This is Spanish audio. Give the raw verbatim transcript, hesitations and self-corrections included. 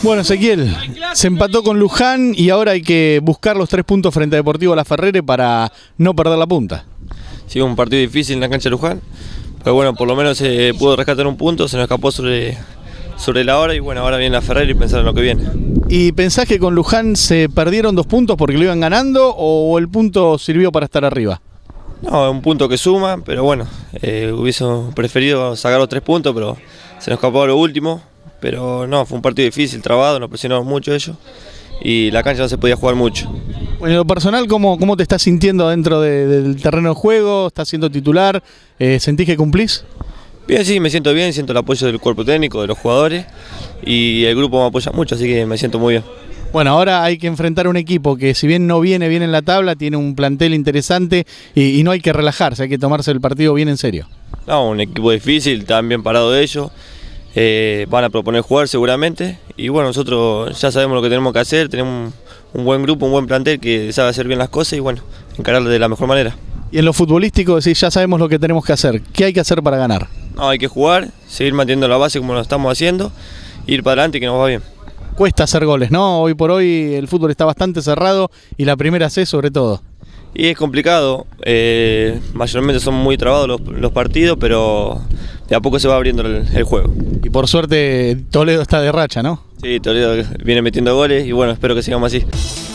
Bueno, Ezequiel, se empató con Luján y ahora hay que buscar los tres puntos frente a Deportivo Laferrere para no perder la punta. Sí, un partido difícil en la cancha de Luján, pero bueno, por lo menos se eh, pudo rescatar un punto, se nos escapó sobre, sobre la hora y bueno, ahora viene Laferrere y pensar en lo que viene. ¿Y pensás que con Luján se perdieron dos puntos porque lo iban ganando o el punto sirvió para estar arriba? No, es un punto que suma, pero bueno, eh, hubiese preferido sacar los tres puntos, pero se nos escapó lo último. Pero no, fue un partido difícil, trabado, nos presionaron mucho ellos y la cancha no se podía jugar mucho. Bueno, en lo personal, ¿cómo, cómo te estás sintiendo dentro de, del terreno de juego? ¿Estás siendo titular? Eh, ¿Sentís que cumplís? Bien, sí, me siento bien, siento el apoyo del cuerpo técnico, de los jugadores y el grupo me apoya mucho, así que me siento muy bien. Bueno, ahora hay que enfrentar un equipo que si bien no viene bien en la tabla, tiene un plantel interesante y, y no hay que relajarse, hay que tomarse el partido bien en serio. No, un equipo difícil, están bien parados de ellos. Eh, van a proponer jugar seguramente y bueno, nosotros ya sabemos lo que tenemos que hacer, tenemos un, un buen grupo, un buen plantel que sabe hacer bien las cosas y bueno, encararlo de la mejor manera. Y en lo futbolístico, decís, ya sabemos lo que tenemos que hacer, ¿qué hay que hacer para ganar? No, hay que jugar, seguir manteniendo la base como lo estamos haciendo, ir para adelante y que nos va bien. Cuesta hacer goles, ¿no? Hoy por hoy el fútbol está bastante cerrado y la primera C sobre todo. Y es complicado, eh, mayormente son muy trabados los, los partidos, pero de a poco se va abriendo el, el juego. Y por suerte Toledo está de racha, ¿no? Sí, Toledo viene metiendo goles y bueno, espero que sigamos así.